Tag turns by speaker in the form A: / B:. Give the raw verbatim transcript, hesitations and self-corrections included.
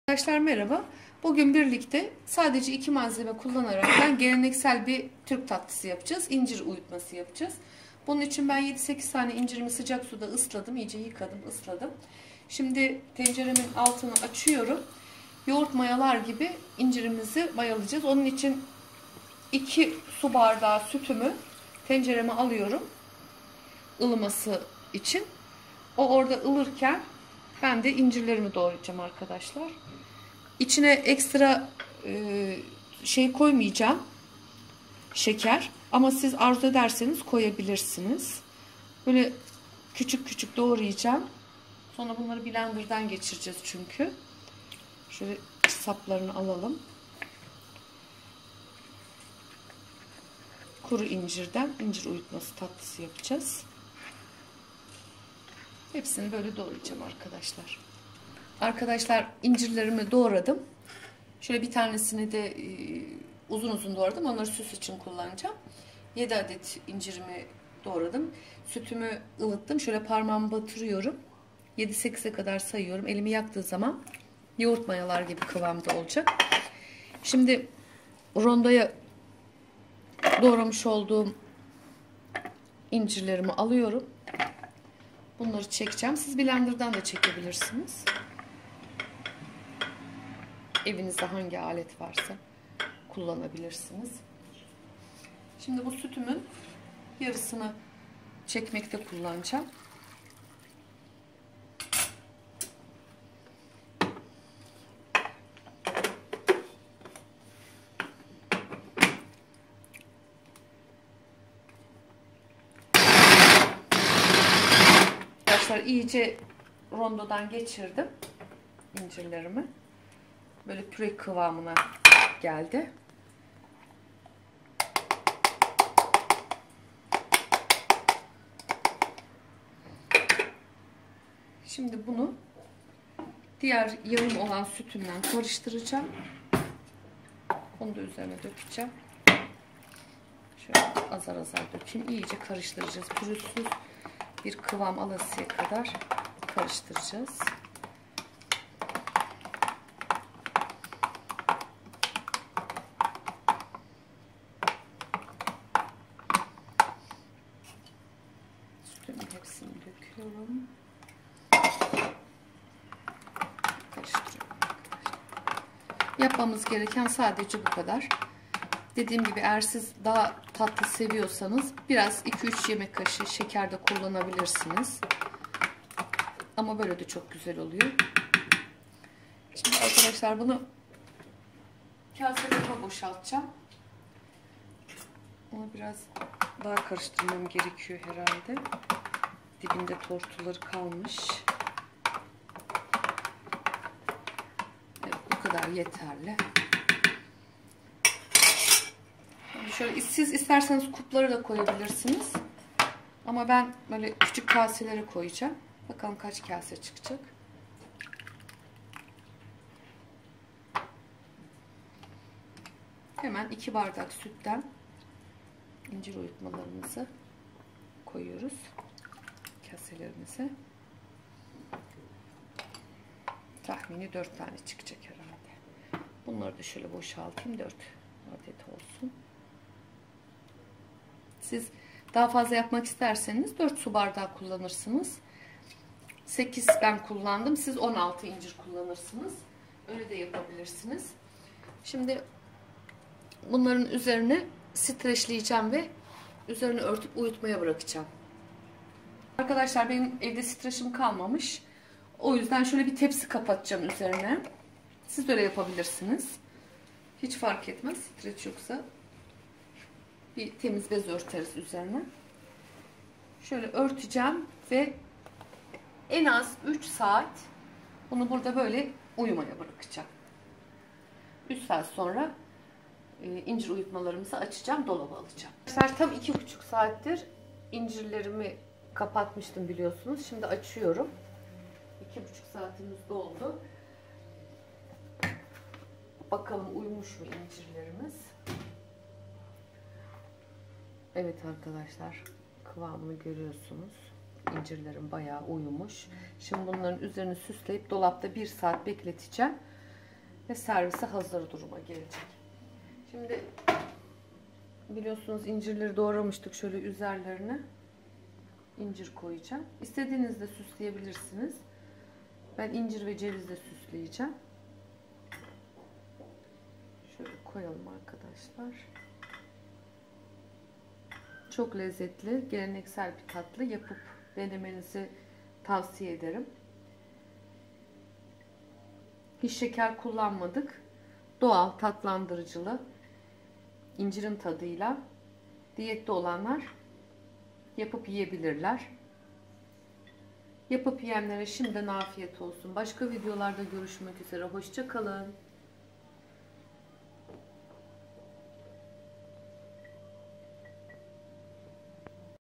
A: Arkadaşlar merhaba. Bugün birlikte sadece iki malzeme kullanarak ben geleneksel bir Türk tatlısı yapacağız. İncir uyutması yapacağız. Bunun için ben yedi sekiz tane incirimi sıcak suda ısladım. İyice yıkadım, ısladım. Şimdi tenceremin altını açıyorum. Yoğurt mayalar gibi incirimizi mayalayacağız. Onun için iki su bardağı sütümü tencereme alıyorum. Ilıması için. O orada ılırken ben de incirlerimi doğrayacağım arkadaşlar. İçine ekstra e, şey koymayacağım. Şeker. Ama siz arzu ederseniz koyabilirsiniz. Böyle küçük küçük doğrayacağım. Sonra bunları blenderdan geçireceğiz çünkü. Şöyle saplarını alalım. Kuru incirden incir uyutması tatlısı yapacağız. Hepsini böyle doğrayacağım arkadaşlar. Arkadaşlar incirlerimi doğradım. Şöyle bir tanesini de e, uzun uzun doğradım. Onları süs için kullanacağım. yedi adet incirimi doğradım. Sütümü ılıttım. Şöyle parmağımı batırıyorum. yedi sekize kadar sayıyorum. Elimi yaktığı zaman yoğurt mayalar gibi kıvamda olacak. Şimdi rondoya doğramış olduğum incirlerimi alıyorum. Bunları çekeceğim. Siz blenderdan da çekebilirsiniz. Evinizde hangi alet varsa kullanabilirsiniz. Şimdi bu sütümün yarısını çekmekte kullanacağım. Arkadaşlar iyice rondodan geçirdim incirlerimi. Böyle püre kıvamına geldi. Şimdi bunu diğer yarım olan sütümden karıştıracağım. Onu da üzerine dökeceğim. Şöyle azar azar dökeyim. İyice karıştıracağız. Pürüzsüz bir kıvam alasıya kadar karıştıracağız. Hepsini döküyorum. Karıştırıyorum arkadaşlar. Yapmamız gereken sadece bu kadar. Dediğim gibi eğer siz daha tatlı seviyorsanız biraz iki üç yemek kaşığı şeker de kullanabilirsiniz. Ama böyle de çok güzel oluyor. Şimdi arkadaşlar bunu kaseye boşaltacağım. Ama biraz daha karıştırmam gerekiyor herhalde. Dibinde tortuları kalmış. Evet, bu kadar yeterli. Şöyle siz isterseniz kupları da koyabilirsiniz. Ama ben böyle küçük kaselere koyacağım. Bakalım kaç kase çıkacak. Hemen iki bardak sütten incir uyutmalarımızı koyuyoruz kaselerimize. Tahmini dört tane çıkacak herhalde. Bunları da şöyle boşaltayım. dört adet olsun. Siz daha fazla yapmak isterseniz dört su bardağı kullanırsınız. sekiz ben kullandım. Siz on altı incir kullanırsınız. Öyle de yapabilirsiniz. Şimdi bunların üzerine streçleyeceğim ve üzerine örtüp uyutmaya bırakacağım. Arkadaşlar benim evde streçim kalmamış. O yüzden şöyle bir tepsi kapatacağım üzerine. Siz de öyle yapabilirsiniz. Hiç fark etmez. Streç yoksa bir temiz bez örteriz üzerine. Şöyle örteceğim ve en az üç saat bunu burada böyle uyumaya bırakacağım. üç saat sonra incir uyutmalarımızı açacağım, dolaba alacağım. Arkadaşlar tam iki buçuk saattir incirlerimi kapatmıştım biliyorsunuz. Şimdi açıyorum. iki buçuk saatimiz doldu. Bakalım uyumuş mu incirlerimiz? Evet arkadaşlar, kıvamını görüyorsunuz. İncirlerim bayağı uyumuş. Şimdi bunların üzerini süsleyip dolapta bir saat bekleteceğim. ve servise hazır duruma gelecek. Şimdi biliyorsunuz incirleri doğramıştık. Şöyle üzerlerine incir koyacağım. İstediğinizde süsleyebilirsiniz. Ben incir ve cevizle süsleyeceğim. Şöyle koyalım arkadaşlar. Çok lezzetli, geleneksel bir tatlı. Yapıp denemenizi tavsiye ederim. Hiç şeker kullanmadık. Doğal, tatlandırıcılı, incirin tadıyla diyette olanlar yapıp yiyebilirler. Yapıp yiyenlere şimdiden afiyet olsun. Başka videolarda görüşmek üzere. Hoşça kalın.